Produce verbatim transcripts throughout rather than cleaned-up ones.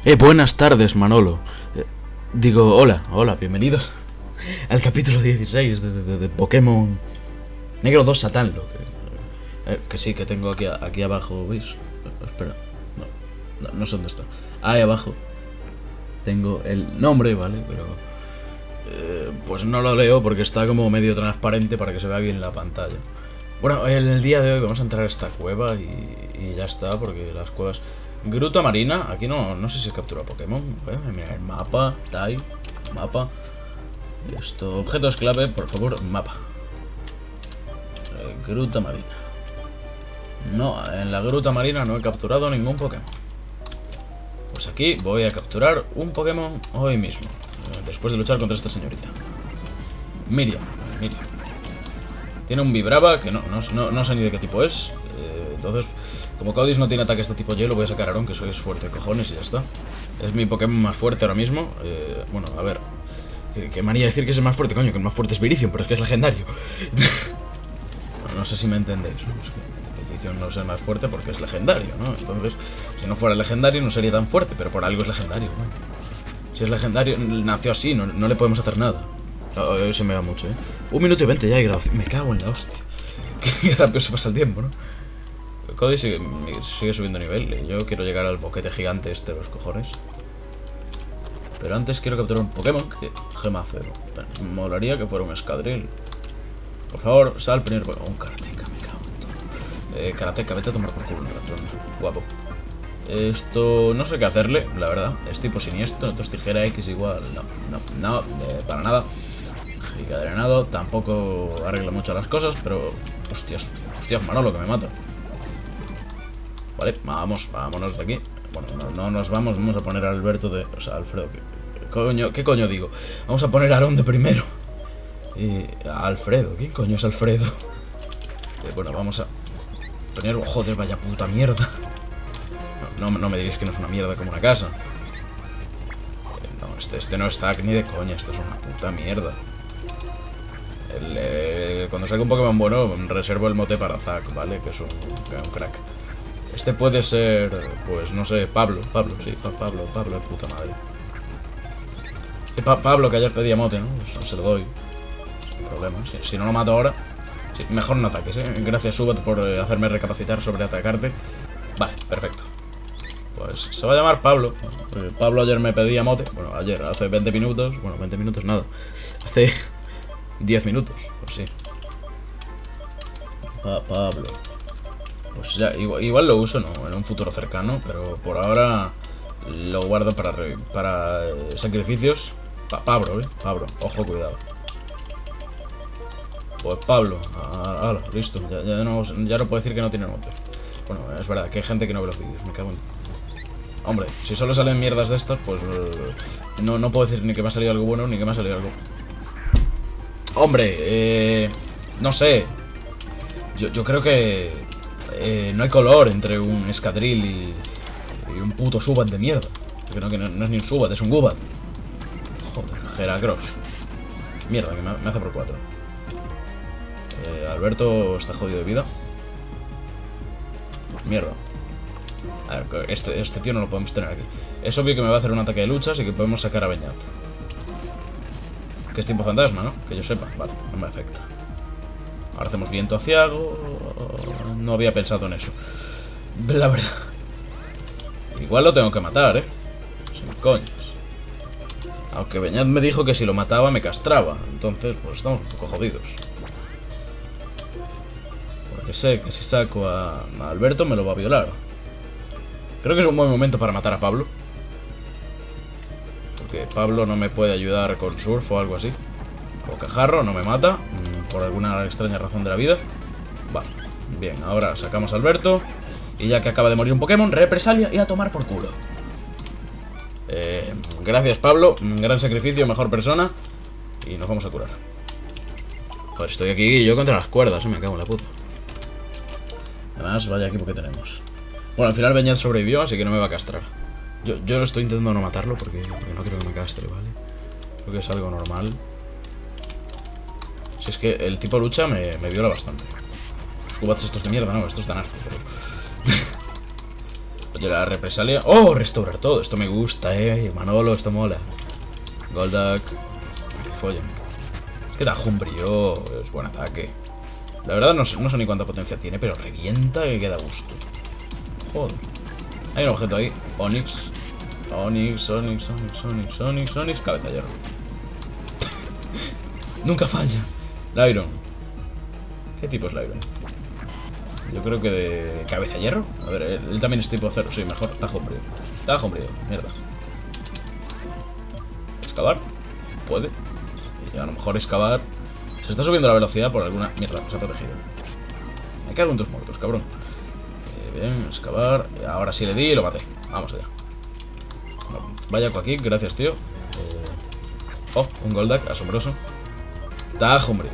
Eh, buenas tardes, Manolo. Eh, digo, hola, hola, bienvenidos al capítulo dieciséis de, de, de Pokémon Negro dos Satán. Lo que, eh, que sí, que tengo aquí, aquí abajo, ¿veis? Eh, espera, no, no, no sé dónde está. Ahí abajo tengo el nombre, ¿vale? Pero eh, pues no lo leo porque está como medio transparente para que se vea bien la pantalla. Bueno, el día de hoy vamos a entrar a esta cueva y, y ya está, porque las cuevas... Gruta marina, aquí no, no sé si es captura Pokémon. Eh, mira, el mapa, Tai, mapa. Esto, objetos clave, por favor, mapa. Eh, gruta marina. No, en la gruta marina no he capturado ningún Pokémon. Pues aquí voy a capturar un Pokémon hoy mismo, eh, después de luchar contra esta señorita. Miriam, Miriam. Tiene un Vibrava que no, no, no, no sé ni de qué tipo es. Eh, entonces... Como Codis no tiene ataques de tipo hielo, voy a sacar a Aron, que soy fuerte, cojones, y ya está. Es mi Pokémon más fuerte ahora mismo. Eh, bueno, a ver. Eh, qué manía decir que es el más fuerte, coño, que el más fuerte es Virizion, pero es que es legendario. no, no sé si me entendéis, ¿no? Es que Virizion no es el más fuerte porque es legendario, ¿no? Entonces, si no fuera legendario no sería tan fuerte, pero por algo es legendario, ¿no? Si es legendario, nació así, no, no le podemos hacer nada. Oh, oh, se me va mucho, ¿eh? Un minuto y veinte ya hay grabación. Me cago en la hostia. Qué rápido se pasa el tiempo, ¿no? Cody sigue, sigue subiendo nivel. Yo quiero llegar al boquete gigante este de los cojones. Pero antes quiero capturar un Pokémon que gema cero. Bueno, molaría que fuera un Escadril. Por favor, sal primero. Un Karateka, me cago en todo. Eh, Karateka, vete a tomar por culo un ratón. Guapo. Esto no sé qué hacerle, la verdad. Es tipo siniestro, entonces tijera X igual. No, no, no, eh, para nada. Giga drenado, tampoco arregla mucho las cosas, pero... Hostias, hostias, Manolo, que me mata. Vale, vamos, vámonos de aquí. Bueno, no, no nos vamos, vamos a poner a Alberto de... O sea, Alfredo, ¿qué, qué coño, ¿qué coño digo? Vamos a poner a Aron de primero. Y a Alfredo, ¿quién coño es Alfredo? Eh, bueno, vamos a poner... Joder, vaya puta mierda. No, no, no me diréis que no es una mierda como una casa. Eh, no, este, este no está ni de coña, esto es una puta mierda. El, eh, cuando salga un Pokémon bueno, reservo el mote para Zack, ¿vale? Que es un, un crack. Este puede ser, pues no sé, Pablo, Pablo, sí, Pablo, Pablo, de puta madre. Sí, pa Pablo, que ayer pedía mote, ¿no? Pues se lo doy. Sin problema. Si, si no lo mato ahora, sí, mejor no ataques, ¿eh? Gracias, Subat, por eh, hacerme recapacitar sobre atacarte. Vale, perfecto. Pues se va a llamar Pablo. Eh, Pablo ayer me pedía mote. Bueno, ayer, hace veinte minutos. Bueno, veinte minutos nada. Hace diez minutos, pues sí. Pa Pablo. Pues ya, igual, igual lo uso, no, en un futuro cercano, pero por ahora lo guardo para, para eh, sacrificios. Pa Pablo, eh, Pablo, ojo, cuidado. Pues Pablo, ah, ah, listo, ya, ya, no, ya no puedo decir que no tiene mote. Bueno, es verdad que hay gente que no ve los vídeos, me cago en... Hombre, si solo salen mierdas de estas, pues eh, no, no puedo decir ni que me ha salido algo bueno, ni que me ha salido algo... Hombre, eh, no sé, yo, yo creo que... Eh, no hay color entre un Escadril y, y un puto Subat de mierda. Que no, que no, no es ni un Subat, es un Gubat. Joder, Heracross. Mierda, que me, me hace por cuatro. Eh, Alberto está jodido de vida. Mierda. A ver, este, este tío no lo podemos tener aquí. Es obvio que me va a hacer un ataque de luchas y que podemos sacar a Beñat. Que es tipo fantasma, ¿no? Que yo sepa. Vale, no me afecta. Ahora hacemos viento aciago. No había pensado en eso, la verdad. Igual lo tengo que matar, eh. Sin coñas. Aunque Beñat me dijo que si lo mataba me castraba. Entonces, pues estamos un poco jodidos. Porque sé que si saco a, a Alberto me lo va a violar. Creo que es un buen momento para matar a Pablo. Porque Pablo no me puede ayudar con surf o algo así. Bocajarro no me mata, por alguna extraña razón de la vida. Vale, bien, ahora sacamos a Alberto. Y ya que acaba de morir un Pokémon, represalia y a tomar por culo. eh, Gracias, Pablo, gran sacrificio, mejor persona. Y nos vamos a curar. Joder, estoy aquí yo contra las cuerdas, eh, me cago en la puta. Además, vaya equipo que tenemos. Bueno, al final Beñat sobrevivió, así que no me va a castrar. Yo, yo estoy intentando no matarlo porque, porque no quiero que me castre, ¿vale? Creo que es algo normal. Si es que el tipo lucha me, me viola bastante. Los cubats estos de mierda, no, estos dan asco, pero... Oye, la represalia. ¡Oh! Restaurar todo. Esto me gusta, eh. Manolo, esto mola. Goldak. Que follen. Es que Tajumbrio es buen ataque. La verdad no sé, no sé ni cuánta potencia tiene, pero revienta que queda a gusto. Joder. Hay un objeto ahí. Onix. Onix, Onix, Onix, Onix, Onix, Onix. Cabeza de hierro. Nunca falla. Lyron. ¿Qué tipo es Lyron? Yo creo que de cabeza de hierro. A ver, él, él también es tipo cero. Sí, mejor. Tajumbrio. Tajumbrio. Mierda. ¿Excavar? Puede. Y a lo mejor excavar. Se está subiendo la velocidad por alguna... Mierda, se ha protegido. Me cago en tus muertos, cabrón. Eh, bien, excavar. Ahora sí le di y lo maté. Vamos allá. No, vaya aquí, gracias, tío. Eh... Oh, un Goldak, asombroso. Tajumbrio.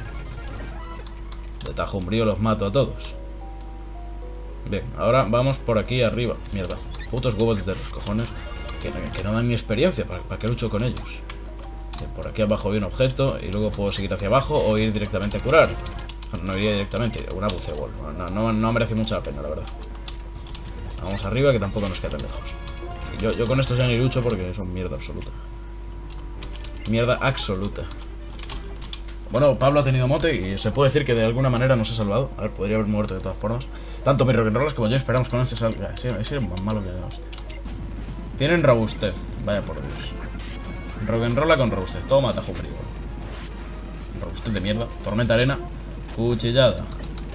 De Tajumbrio los mato a todos. Bien, ahora vamos por aquí arriba. Mierda, putos huevos de los cojones. Que, que no dan ni experiencia. ¿Para, para qué lucho con ellos? Bien, por aquí abajo hay un objeto. Y luego puedo seguir hacia abajo o ir directamente a curar. Bueno, no iría directamente, una bucebol. No, no, no merece mucha la pena, la verdad. Vamos arriba, que tampoco nos queda tan lejos. Y yo, yo con estos ya ni lucho porque son mierda absoluta. Mierda absoluta. Bueno, Pablo ha tenido mote y se puede decir que de alguna manera nos ha salvado. A ver, podría haber muerto de todas formas. Tanto mi rock'n'rollers como yo esperamos con ese salga. Ese, ese es más malo que la hostia. Tienen robustez. Vaya por Dios. Rock'n'rolla con robustez. Toma, Tajumbrio. Robustez de mierda. Tormenta arena. Cuchillada.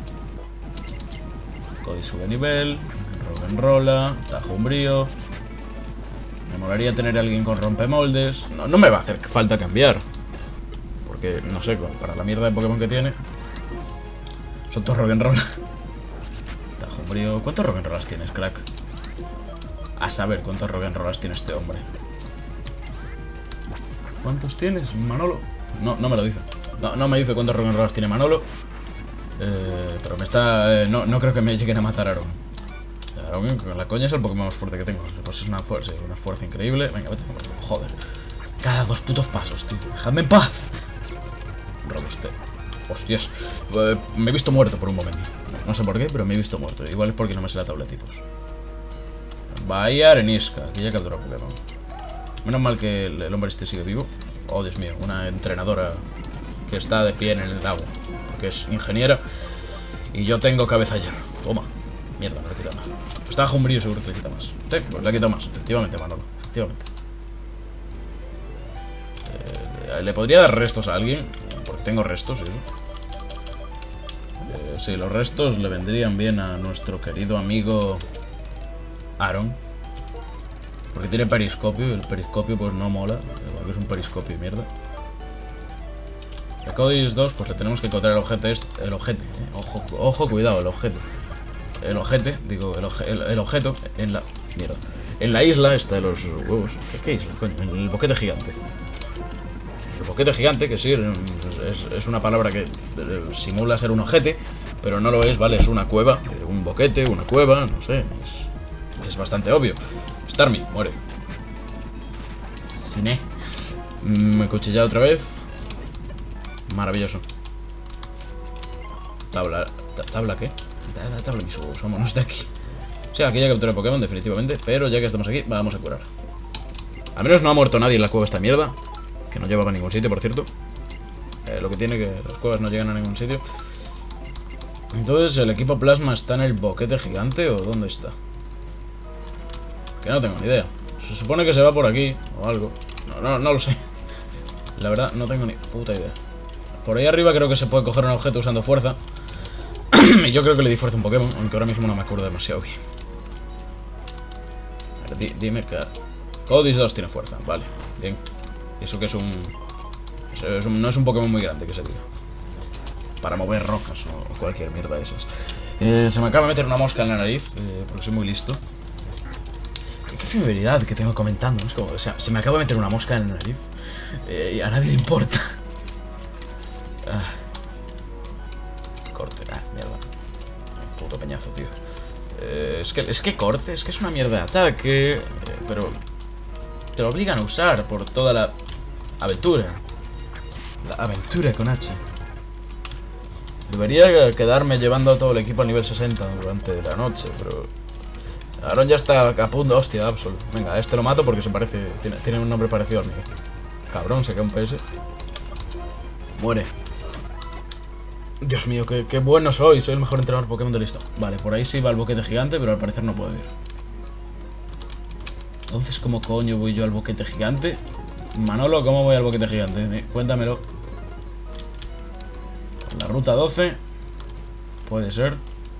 Cody sube nivel. Rock'n'rolla. Tajumbrio. Me molaría tener a alguien con rompemoldes. No, no me va a hacer falta cambiar. Porque, no sé, para la mierda de Pokémon que tiene. Son todos rock'n'roll. Tajumbrio. ¿Cuántos rock'n'rollas tienes, crack? A saber cuántos rock'n'rollas tiene este hombre. ¿Cuántos tienes, Manolo? No, no me lo dice. No, no me dice cuántos rock'n'rollas tiene Manolo. Eh, pero me está... Eh, no, no creo que me lleguen a matar a Aron. Aron, con la coña es el Pokémon más fuerte que tengo. Pues es una fuerza, una fuerza increíble. Venga, vete. Joder. Cada dos putos pasos, tío. Dejadme en paz. Robustez. Hostias. Eh, me he visto muerto por un momento. No sé por qué, pero me he visto muerto. Igual es porque no me sé la tabla de tipos. Bahía Arenisca. Aquí ya capturó Pokémon. Menos mal que el, el hombre este sigue vivo. Oh, Dios mío. Una entrenadora que está de pie en el agua. Porque es ingeniera. Y yo tengo cabeza de hierro. Toma. Mierda, me lo quita más. Pues estaba Jumbrío, seguro que le quita más. Sí, pues le quita más. Efectivamente, Manolo. Efectivamente. Eh, ¿Le podría dar restos a alguien? Porque tengo restos, ¿sí? Eh, sí, los restos le vendrían bien a nuestro querido amigo Aron. Porque tiene periscopio y el periscopio pues no mola. Porque es un periscopio de mierda. A Codis dos pues le tenemos que encontrar el objeto este. El objeto, eh. Ojo, ojo, cuidado, el objeto. El ojete, digo, el, oje, el, el objeto en la... Mierda. En la isla esta de los huevos. ¿Qué, qué isla, coño? En el boquete gigante. El boquete gigante, que sí, es, es una palabra que simula ser un ojete, pero no lo es, ¿vale? Es una cueva, un boquete, una cueva, no sé. Es, es bastante obvio. Starmie, muere. Cine. Me he cuchillado otra vez. Maravilloso. Tabla... ¿Tabla qué? Tabla, tabla mis huevos, vámonos de aquí. O sea, aquí ya capturé Pokémon, definitivamente. Pero ya que estamos aquí, vamos a curar. Al menos no ha muerto nadie en la cueva esta mierda. Que no llevaba a ningún sitio, por cierto. eh, Lo que tiene que las cuevas no llegan a ningún sitio. Entonces, ¿el equipo plasma está en el boquete gigante o dónde está? Que no tengo ni idea. Se supone que se va por aquí o algo. No, no, no lo sé. La verdad, no tengo ni puta idea. Por ahí arriba creo que se puede coger un objeto usando fuerza. Y yo creo que le di fuerza a un Pokémon, aunque ahora mismo no me acuerdo demasiado bien. A ver, di, dime que... Codis dos tiene fuerza, vale, bien. Y eso que es un... Es un... No es un Pokémon muy grande, que se diga. Para mover rocas o cualquier mierda de esas. Eh, se me acaba de meter una mosca en la nariz, eh, porque soy muy listo. Qué, qué fidelidad que tengo comentando. Es como, o sea, se me acaba de meter una mosca en la nariz. Eh, y a nadie le importa. Ah. Corte, ah, mierda. Puto peñazo, tío. Eh, es que, es que corte, es que es una mierda de ataque. Eh, pero te lo obligan a usar por toda la aventura. La aventura con H. Debería quedarme llevando a todo el equipo al nivel sesenta durante la noche, pero Aaron ya está a punto. Hostia, Absol. Venga, este lo mato porque se parece. Tiene, tiene un nombre parecido al mío. Cabrón, se queda un P S. Muere. Dios mío, qué, qué bueno soy. Soy el mejor entrenador Pokémon de listo. Vale, por ahí sí va el boquete gigante, pero al parecer no puedo ir. Entonces, ¿cómo coño voy yo al boquete gigante? Manolo, ¿cómo voy al boquete gigante? Eh, cuéntamelo. La ruta doce. Puede ser.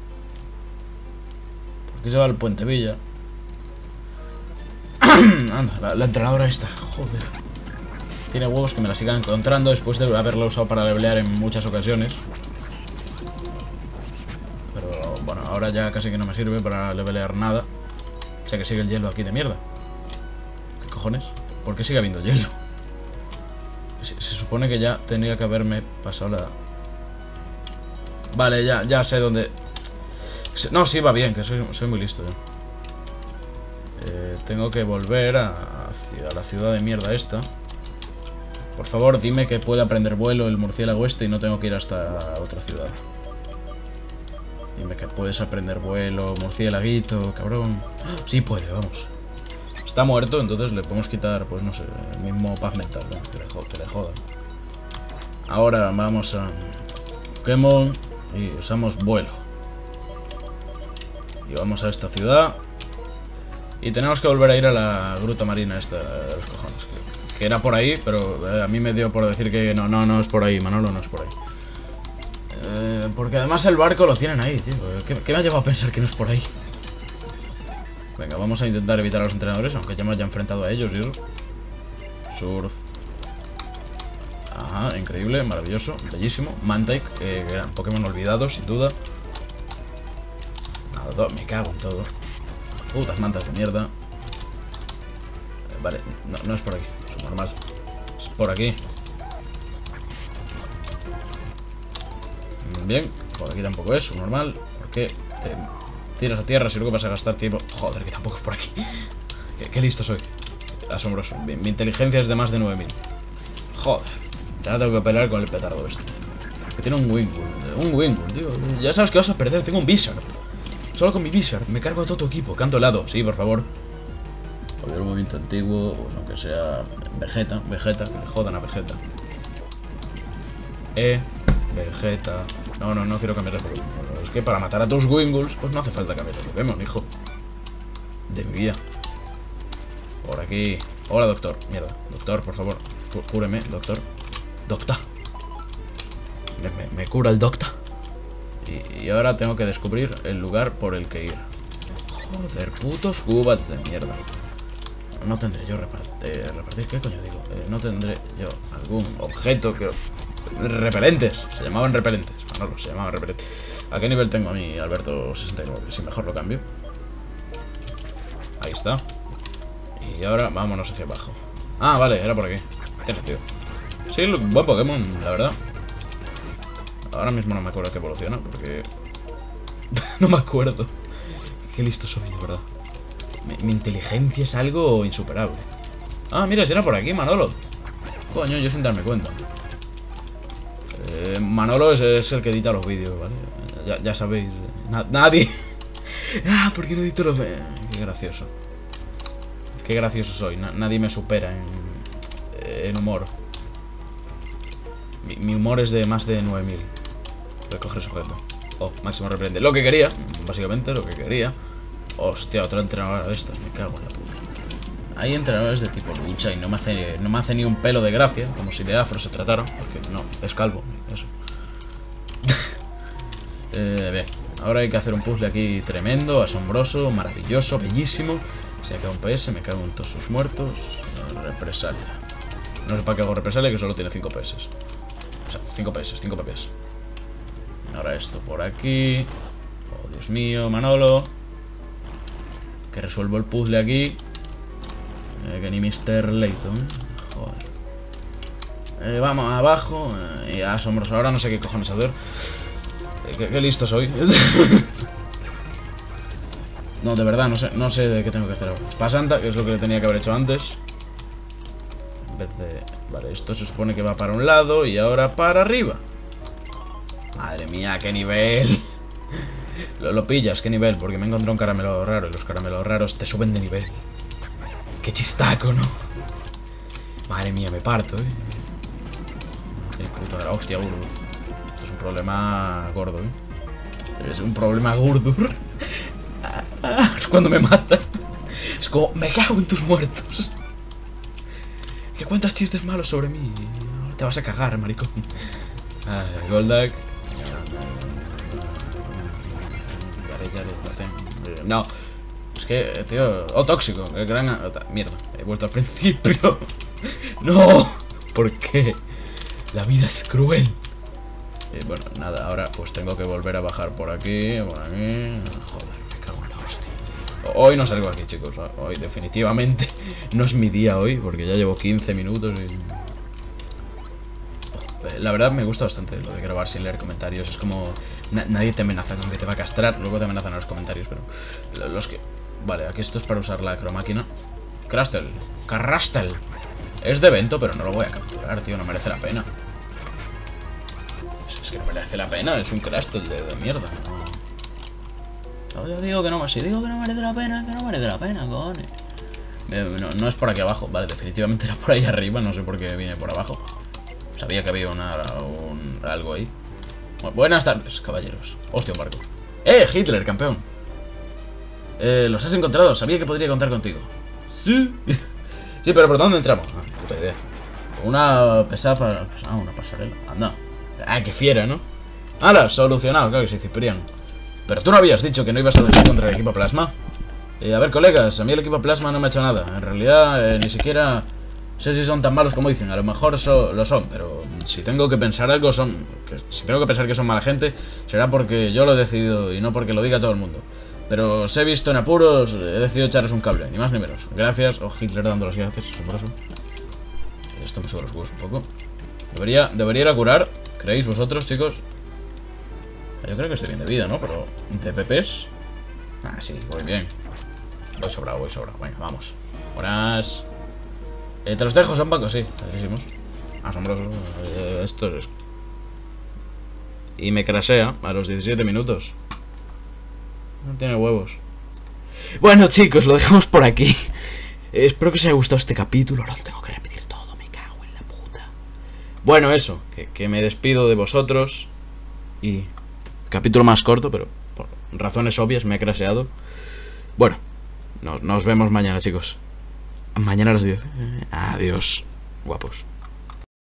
¿Por qué se va al Puente Villa? Anda, la, la entrenadora esta. Joder. Tiene huevos que me la sigan encontrando después de haberla usado para levelear en muchas ocasiones. Pero bueno, ahora ya casi que no me sirve para levelear nada. O sea que sigue el hielo aquí de mierda. ¿Qué cojones? ¿Por qué sigue habiendo hielo? Se, se supone que ya tenía que haberme pasado la... Vale, ya, ya sé dónde... No, sí, va bien, que soy, soy muy listo yo. Eh, tengo que volver a, hacia la ciudad de mierda esta. Por favor, dime que puede aprender vuelo el murciélago este y no tengo que ir hasta otra ciudad. Dime que puedes aprender vuelo, murciélaguito, cabrón. Sí puede, vamos. Está muerto, entonces le podemos quitar, pues no sé, el mismo paz mental, ¿no? que, le, que le jodan. Ahora vamos a Pokémon y usamos vuelo. Y vamos a esta ciudad. Y tenemos que volver a ir a la gruta marina esta de los cojones. Que, que era por ahí, pero eh, a mí me dio por decir que no, no, no es por ahí, Manolo, no es por ahí. Eh, porque además el barco lo tienen ahí, tío. ¿Qué, ¿Qué me ha llevado a pensar que no es por ahí? Venga, vamos a intentar evitar a los entrenadores, aunque ya me haya enfrentado a ellos y eso. Surf. Ajá, increíble, maravilloso, bellísimo. Mantike, eh, que eran Pokémon olvidados, sin duda. Nada, me cago en todo. Putas mantas de mierda. eh, Vale, no, no es por aquí, es normal. Es por aquí. Bien, por aquí tampoco es, normal. ¿Por qué te tiras a tierra si luego vas a gastar tiempo? Joder, que tampoco es por aquí. Qué, qué listo soy. Asombroso. Mi, mi inteligencia es de más de nueve mil. Joder, ya tengo que pelear con el petardo este. Que tiene un Wingull. Un Wingull, tío. Ya sabes que vas a perder, tengo un Bizarre. Solo con mi Bizarre, me cargo a todo tu equipo. Canto helado, sí, por favor. Cualquier movimiento antiguo, pues aunque sea Vegeta, Vegeta, que le jodan a Vegeta. E, Vegeta. No, no, no quiero cambiar de Pokémon. Es que para matar a tus Wingulls, pues no hace falta cambiar de Pokémon, hijo. De mi guía. Por aquí. Hola, doctor. Mierda. Doctor, por favor. Cúreme, doctor. Docta. Me, me, me cura el docta. Y, y ahora tengo que descubrir el lugar por el que ir. Joder, putos Gubats de mierda. No tendré yo repartir... Eh, ¿Repartir qué coño digo? Eh, no tendré yo algún objeto que... Repelentes. Se llamaban repelentes. Ah, no, se llamaban repelentes. ¿A qué nivel tengo a mí, Alberto sesenta y nueve? Si mejor lo cambio. Ahí está. Y ahora vámonos hacia abajo. Ah, vale, era por aquí. Tiene sentido. Sí, buen Pokémon, la verdad. Ahora mismo no me acuerdo que evoluciona, porque... no me acuerdo. Qué listo soy, de verdad. Mi, mi inteligencia es algo insuperable. Ah, mira, si era por aquí, Manolo. Coño, yo sin darme cuenta. Eh, Manolo es, es el que edita los vídeos, ¿vale? Ya, ya sabéis. Na, nadie. Ah, ¿por qué no edito los... Eh, qué gracioso. Qué gracioso soy. Na, nadie me supera en, en humor. Mi, mi humor es de más de nueve mil. Voy a coger ese objeto. Oh, máximo repelente. Lo que quería, básicamente lo que quería. Hostia, otra entrenadora de estas. Me cago en la puta. Hay entrenadores de tipo lucha y no me hace, no me hace ni un pelo de gracia. Como si de afro se tratara. Porque no, es calvo. Eso. eh, bien. Ahora hay que hacer un puzzle aquí tremendo, asombroso, maravilloso, bellísimo. Se acaba un P S, me cago en todos sus muertos. Represalia. No sé para qué hago represalia, que solo tiene cinco P S. O sea, cinco P S, cinco P P. Ahora esto por aquí. Oh, Dios mío, Manolo. Que resuelvo el puzzle aquí. Eh, que ni mister Layton. Joder. Eh, vamos abajo. Eh, y asombroso. Ahora no sé qué cojones hacer. Eh, qué, qué listo soy. No, de verdad, no sé, no sé de qué tengo que hacer ahora. Spasanta, que es lo que le tenía que haber hecho antes. En vez de... Vale, esto se supone que va para un lado y ahora para arriba. Madre mía, qué nivel. Lo, lo pillas, ¿qué nivel? Porque me he encontrado un caramelo raro y los caramelos raros te suben de nivel. Qué chistaco, ¿no? Madre mía, me parto, ¿eh? Qué puta de la hostia, gordo. Esto es un problema gordo, ¿eh? Es un problema gordo. Es cuando me matan. Es como, me cago en tus muertos. ¿Qué cuentas chistes malos sobre mí? Te vas a cagar, maricón. Ay, Goldak. No. Es que, tío... Oh, tóxico. El gran... Mierda. He vuelto al principio. No. ¿Por qué? La vida es cruel. Eh, bueno, nada. Ahora pues tengo que volver a bajar por aquí. Por aquí. Joder, me cago en la hostia. Hoy no salgo aquí, chicos. Hoy definitivamente no es mi día hoy. Porque ya llevo quince minutos y... La verdad me gusta bastante lo de grabar sin leer comentarios. Es como... Na nadie te amenaza con que te va a castrar. Luego te amenazan en los comentarios, pero... Los que... Vale, aquí esto es para usar la acromáquina. Crustle. Carrastel. Es de evento, pero no lo voy a capturar, tío. No merece la pena. Es, es que no merece la pena. Es un Crustle de, de mierda. No. Yo digo que no... Si digo que no merece la pena, que no merece la pena, cojones. No, no es por aquí abajo. Vale, definitivamente era por ahí arriba. No sé por qué viene por abajo. Sabía que había una, un, algo ahí. Bueno, buenas tardes, caballeros. Hostia, un barco. ¡Eh, Hitler, campeón! Eh, los has encontrado. Sabía que podría contar contigo. Sí. Sí, pero ¿por dónde entramos? Ah, puta idea. Una pesada... Ah, una pasarela. Anda. Ah, qué fiera, ¿no? ¡Hala! Solucionado, claro que sí, Ciprián. Pero tú no habías dicho que no ibas a luchar contra el equipo Plasma. Eh, a ver, colegas, a mí el equipo Plasma no me ha hecho nada. En realidad, eh, ni siquiera... sé si son tan malos como dicen, a lo mejor so, lo son, pero si tengo que pensar algo son... Que, si tengo que pensar que son mala gente, será porque yo lo he decidido y no porque lo diga todo el mundo. Pero os he visto en apuros, he decidido echaros un cable, ni más ni menos. Gracias, o Hitler dando las gracias, asombroso. Esto me sube los huevos un poco. Debería, debería ir a curar, ¿creéis vosotros, chicos? Yo creo que estoy bien de vida, ¿no? Pero, ¿de P Ps? Ah, sí, voy bien. Voy sobrado, voy sobrado. Venga, vamos. Buenas... Eh, te los dejo, son bancos, sí. Padrísimos. Asombroso. Eh, esto es... Y me crasea a los diecisiete minutos. No tiene huevos. Bueno, chicos, lo dejamos por aquí. eh, Espero que os haya gustado este capítulo. Ahora lo tengo que repetir todo. Me cago en la puta. Bueno, eso. Que, que me despido de vosotros. Y... capítulo más corto, pero por razones obvias me ha craseado. Bueno, nos, nos vemos mañana, chicos. Mañana a las diez. Adiós, guapos.